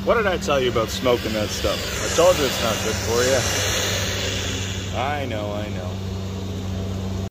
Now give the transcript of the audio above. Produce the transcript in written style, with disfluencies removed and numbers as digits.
What did I tell you about smoking that stuff? I told you it's not good for you. I know.